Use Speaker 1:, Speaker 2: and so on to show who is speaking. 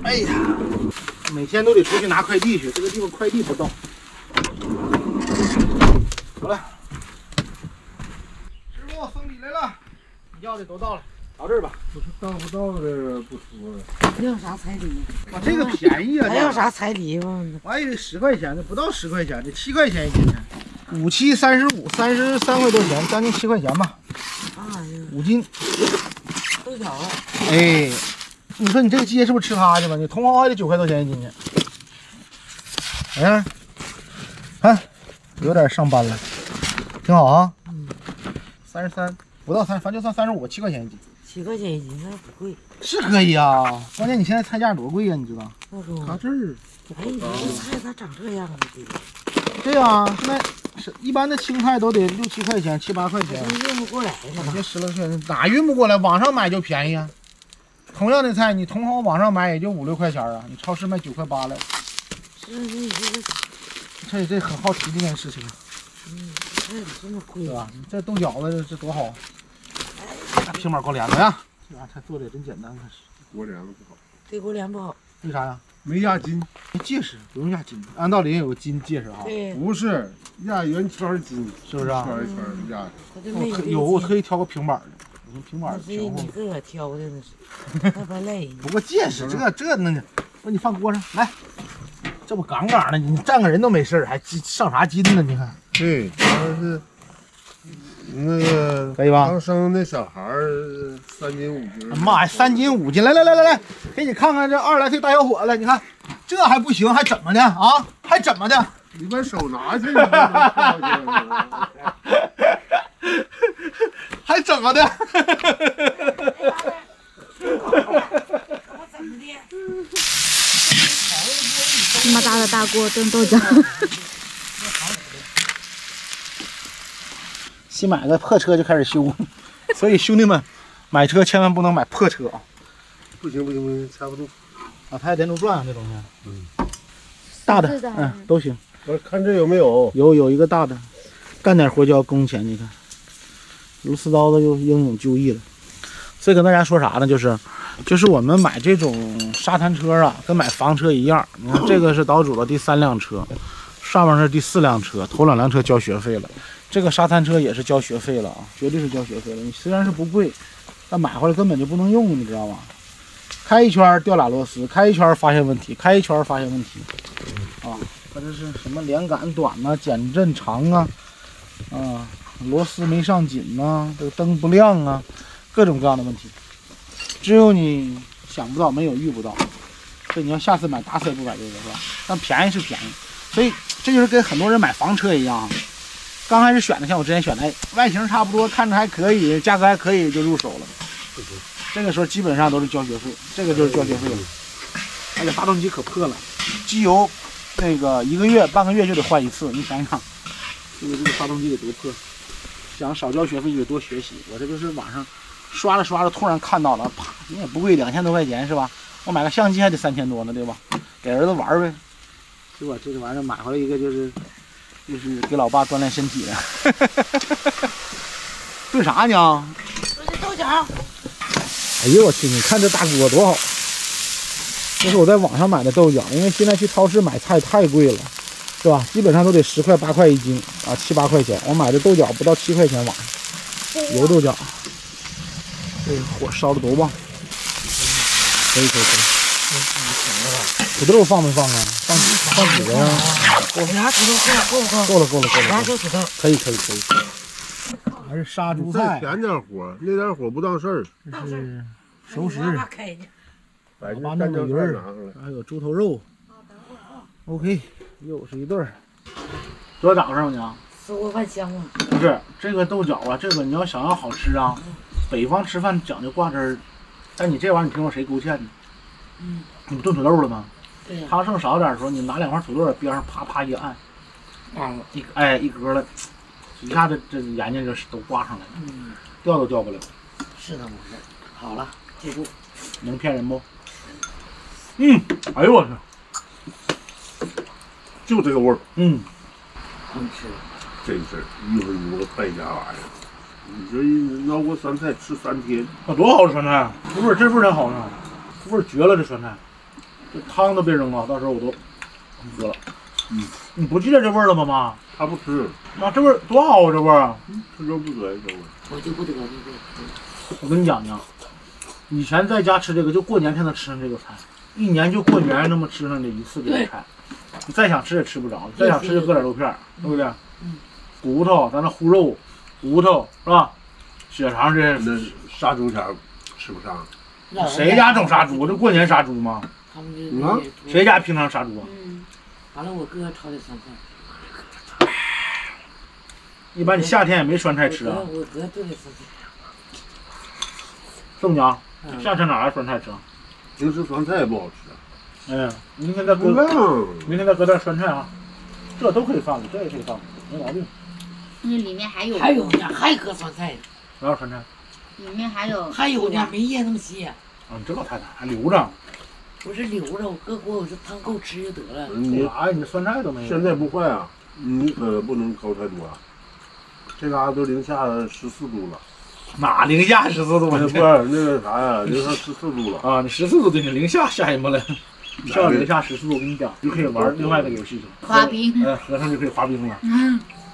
Speaker 1: 哎呀，每天都得出去拿快递去，这个地方快递不到。好了，师傅送礼来了，你要的都到了，到这儿吧。
Speaker 2: 不是到不到的不说了。
Speaker 3: 要啥彩礼？
Speaker 1: 哇，这个便宜啊！
Speaker 3: 还要啥彩礼吗？
Speaker 1: 我还以为10块钱呢，不到10块钱，这7块钱一斤呢。5、7、35，33块多钱，将近7块钱吧。
Speaker 3: 啥玩意儿
Speaker 1: ？5斤。
Speaker 3: 豆角啊！
Speaker 1: 哎，你说你这个季节是不是吃哈去吧？你茼蒿还得9块多钱一斤呢。哎，看，有点上班了，挺好啊。33，不到3，反正就算35，7块钱一斤。
Speaker 3: 7块钱一斤，那不贵。
Speaker 1: 是可以啊，关键你现在菜价多贵呀，你知道？
Speaker 3: 那中。
Speaker 1: 啊这儿。
Speaker 3: 哎，你这菜咋长这样啊？
Speaker 1: 对呀，现在是一般的青菜都得6、7块钱、7、8块钱。
Speaker 3: 运不过来了吧？
Speaker 1: 这10来块钱哪运不过来？网上买就便宜啊。同样的菜，你茼蒿网上买也就5、6块钱啊，你超市卖9块8了。
Speaker 3: 是你
Speaker 1: 这很好奇这件事情。
Speaker 3: 菜怎么这么贵？
Speaker 1: 对吧？这豆角子这多好。平板锅帘子呀，这玩意儿菜做的也真简单，可是。
Speaker 2: 锅帘子不好。
Speaker 3: 这锅帘不好。
Speaker 1: 为啥呀？
Speaker 2: 没压筋。
Speaker 1: 戒指不用压筋，按道理也有个金戒指啊。
Speaker 3: 对。
Speaker 2: 不是压圆圈筋，
Speaker 1: 是不是啊？
Speaker 2: 圈一圈压。
Speaker 1: 我特意挑个平板的，我用平板
Speaker 3: 所以你自个儿挑的那是，那不累。
Speaker 1: 不过戒指这那，说你放锅上来，这不杠杠的，你站个人都没事还上啥筋呢？你看。
Speaker 2: 对，他是那个
Speaker 1: 可以吧？
Speaker 2: 刚生那小孩3斤5斤。
Speaker 1: 妈呀，3斤5斤！来，给你看看这20来岁大小伙子，你看这还不行，还怎么的啊？还怎么的？
Speaker 2: 你把手拿去，
Speaker 1: 还怎么的？
Speaker 4: 这么大的大锅炖豆角。
Speaker 1: 新买个破车就开始修，所以兄弟们，买车千万不能买破车啊！
Speaker 2: 不行，掐不住
Speaker 1: 啊，它还连轴转啊，这东西。大的，都行。
Speaker 2: 我看这有没有？
Speaker 1: 有一个大的，干点活就要工钱，你看，螺丝刀子又英勇就义了。所以跟大家说啥呢？就是我们买这种沙滩车啊，跟买房车一样。你看这个是岛主的第3辆车，上面是第4辆车，头2辆车交学费了。这个沙滩车也是交学费了啊，绝对是交学费了。你虽然是不贵，但买回来根本就不能用，你知道吗？开一圈掉俩螺丝，开一圈发现问题，开一圈发现问题，啊，或者是什么连杆短啊、减震长啊，螺丝没上紧呐，这个灯不亮啊，各种各样的问题，只有你想不到，没有遇不到。所以你要下次买，打死也不买这个，是吧？但便宜是便宜，所以这就是跟很多人买房车一样。刚开始选的，像我之前选的，外形差不多，看着还可以，价格还可以，就入手了。这个时候基本上都是交学费，这个就是交学费了。而且发动机可破了，机油那个1个月、半个月就得换一次，你想想，这个发动机得多破。想少交学费就得多学习。我这就是网上刷着，突然看到了，啪，你也不贵，2000多块钱是吧？我买个相机还得3000多呢，对吧？给儿子玩呗。结果这玩意儿买回来一个就是给老爸锻炼身体的。炖啥呢？
Speaker 3: 炖这豆角。
Speaker 1: 哎呦我去！你看这大锅多好！这是我在网上买的豆角，因为现在去超市买菜太贵了，是吧？基本上都得10块8块一斤啊，7、8块钱。我买的豆角不到7块钱网上，油豆角。这火烧的多旺！可以。土豆放没放啊？放几个呀？
Speaker 3: 俩土豆够了。俩小土豆。
Speaker 1: 可以。还是杀猪菜。
Speaker 2: 再添点火，那点火不当事儿。
Speaker 1: 这是熟食。
Speaker 2: 把
Speaker 1: 八弄的鱼儿，还有猪头肉。OK， 又是一对儿。多少早上呢？
Speaker 3: 吃过饭香吗？
Speaker 1: 不是这个豆角啊，这个你要想要好吃啊，北方吃饭讲究挂汁儿，但你这玩意儿你听说谁勾芡呢？你不炖土豆了吗？
Speaker 3: 对呀。
Speaker 1: 汤剩少点的时候，你拿2块土豆在边上啪一按，一搁了，一下子这眼睛就都挂上来了，掉都掉不了。
Speaker 3: 是那么回事。好了，记住。
Speaker 1: 能骗人不？哎呦我去，
Speaker 2: 就这个味儿。
Speaker 3: 能吃。
Speaker 2: 真是一会儿有个败家玩意儿。你这熬过酸菜吃3天，
Speaker 1: 多好的酸菜！不是这味儿真好呢，味儿绝了这酸菜。 这汤都别扔了，到时候我都喝了。你不记得这味儿了吗，妈？
Speaker 2: 他不吃，
Speaker 1: 妈，这味儿多好啊，这味儿！
Speaker 2: 吃就不得这味。
Speaker 3: 我就不得那个。
Speaker 1: 我跟你讲讲，以前在家吃这个，就过年才能吃上这个菜，一年就过年那么吃上这一次这个菜。你再想吃也吃不着，再想吃就搁点肉片儿，对不对？骨头，咱那烀肉，骨头是吧？血肠这
Speaker 2: 那杀猪前吃不上，
Speaker 1: 谁家整杀猪？这过年杀猪吗？
Speaker 3: 他们这
Speaker 1: 谁家平常杀猪啊？
Speaker 3: 完了，我哥炒的酸菜。
Speaker 1: 一般你夏天也没酸菜吃啊。
Speaker 3: 我哥炖的酸菜。
Speaker 1: 这么讲，夏天哪来酸菜吃啊？
Speaker 2: 平时酸菜也不好吃。
Speaker 1: 哎，明天再搁，明天再搁点酸菜啊，这都可以放的，这也可以放的，没毛病。
Speaker 4: 那里面还有
Speaker 3: 呢，还搁酸菜呢。
Speaker 1: 不要酸菜。
Speaker 4: 里面还有
Speaker 3: 呢，没腌那么些。
Speaker 1: 你这老太太还留着？
Speaker 3: 不是留着，我哥给我这汤够吃就得了。
Speaker 1: 你酸菜都没有。
Speaker 2: 现在不坏啊，你可不能高太多啊。这嘎达都零下14度了。
Speaker 1: 哪零下14度？
Speaker 2: 不是那个啥呀，零下14度了
Speaker 1: 啊！你14度对你零下下一幕了，上零下14度，我跟你讲，就可以玩另外一个游戏去了。
Speaker 4: 滑冰。
Speaker 1: 和尚就可以滑冰了。